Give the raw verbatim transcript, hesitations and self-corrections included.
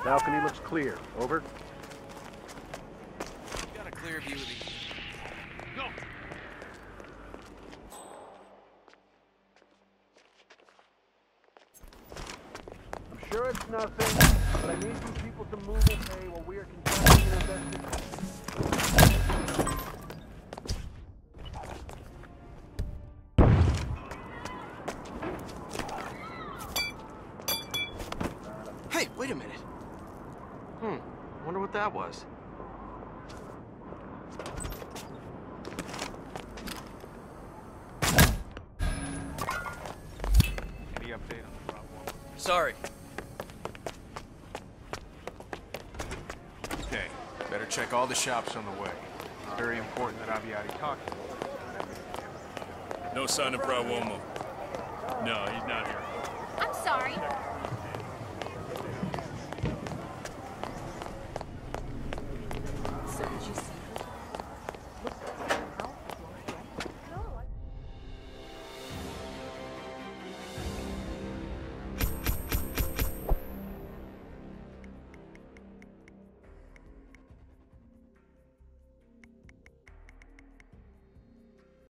Balcony looks clear. Over. Got a clear view of the... Go! I'm sure it's nothing, but I need you people to move away while we are conducting an investigation. Hey, wait a minute. Hmm, wonder what that was. Any update on the problem? Sorry. Okay, better check all the shops on the way. It's very important that Aviati talk to them. No sign of Bra Uomo. No, he's not here. I'm sorry.